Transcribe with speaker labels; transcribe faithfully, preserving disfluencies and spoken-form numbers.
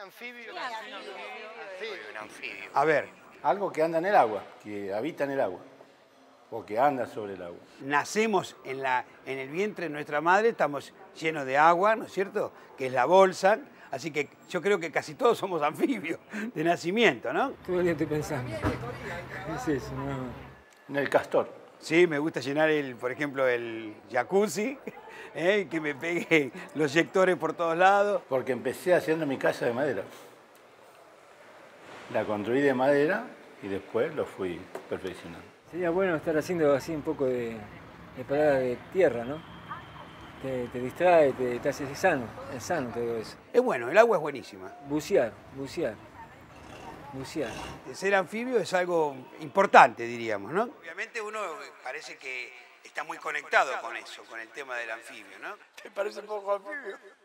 Speaker 1: anfibio.
Speaker 2: Soy un anfibio.
Speaker 3: A ver,
Speaker 4: Algo que anda en el agua, que habita en el agua, o que anda sobre el agua.
Speaker 3: nacemos en, la, en el vientre de nuestra madre, estamos llenos de agua, ¿no es cierto? Que es la bolsa, así que yo creo que casi todos somos anfibios de nacimiento, ¿no?
Speaker 5: Todo el día estoy pensando. ¿Qué es eso? No.
Speaker 4: En el castor.
Speaker 3: Sí, me gusta llenar, el, por ejemplo, el jacuzzi, ¿eh? Que me pegue los eyectores por todos lados.
Speaker 4: Porque empecé haciendo mi casa de madera. La construí de madera y después lo fui perfeccionando.
Speaker 5: Sería bueno estar haciendo así un poco de, de parada de tierra, ¿no? Te, te distrae, te, te hace sano, es sano todo eso.
Speaker 3: Es bueno, el agua es buenísima.
Speaker 5: Bucear, bucear, bucear.
Speaker 3: Ser anfibio es algo importante, diríamos, ¿no? Obviamente uno parece que está muy conectado con eso, con el tema del anfibio, ¿no?
Speaker 1: ¿Te parece poco anfibio?